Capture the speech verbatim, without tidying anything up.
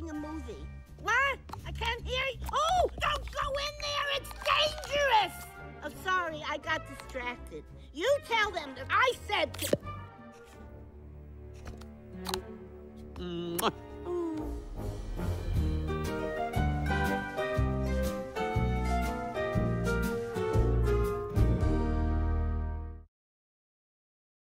watching a movie. What? I can't hear you. Oh, don't go in there. It's dangerous. Oh, sorry, I got distracted. You tell them that I said to... Mwah.